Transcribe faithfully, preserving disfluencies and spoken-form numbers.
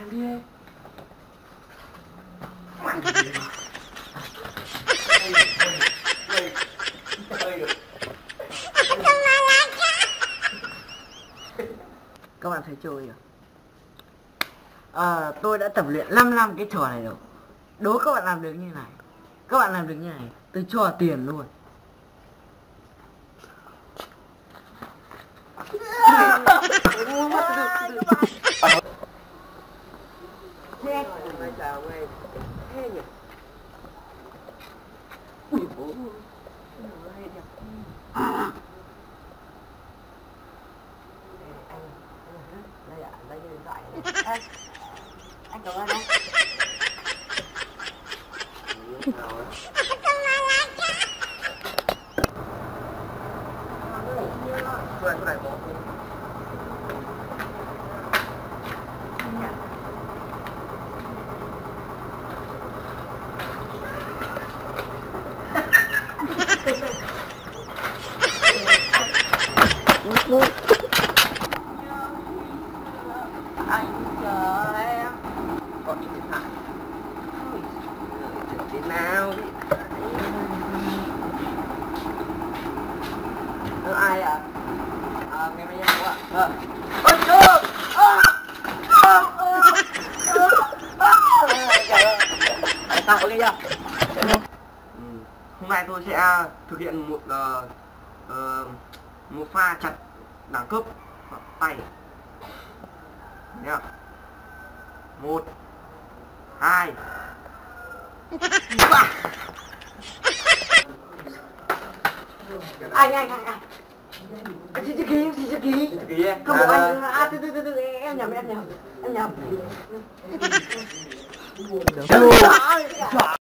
Em đi. Các bạn thấy chơi à? À, tôi đã tập luyện năm năm cái trò này rồi. Đố các bạn làm được như này. Các bạn làm được như này, tôi cho tiền luôn. Anh cảm ơn anh. Anh chờ em. Gọi điện thoại. Thế nào? Ờ, ai ạ? À, nghe mấy em ạ. Ờ. Ôi trời! Sao ok chưa? Hôm nay tôi sẽ thực hiện một uh, uh, một pha chặt đẳng cấp tay nhá. Một, hai, ba. Anh anh anh anh. Xin chữ ký, xin chữ ký. Không có anh. À, từ từ từ từ em nhầm em nhầm em nhầm.